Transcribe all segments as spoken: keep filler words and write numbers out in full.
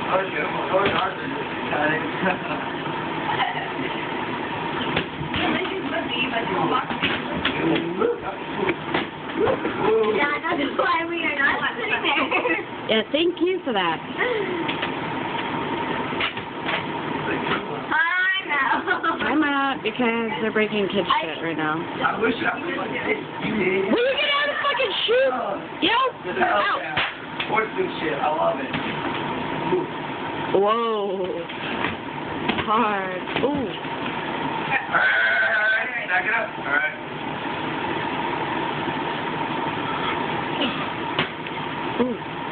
Yeah, that's why we are not sitting there. Yeah, thank you for that. I know. I'm out because they're breaking kid shit right now. I wish I was like this. Will you get out of the fucking shoot? Yep. Out. Sportsman shit. I love it. Ooh. Whoa. Hard. Ooh. Alright, knock it up. Alright. Ooh.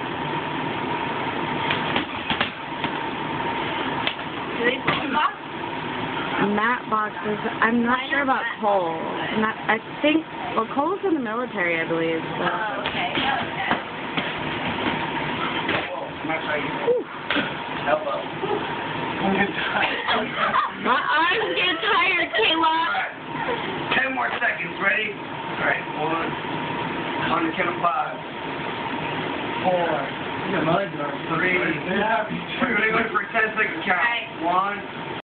Do they put them off? Mat boxes. I'm not sure about Cole. Not, I think, well, Cole's in the military, I believe. So. Oh, okay. Okay. Elbow. My arms get tired, Kayla. Alright. Ten more seconds. Ready? Alright. One. On the count of five. Four. Three. We're going to go for a ten second count. One.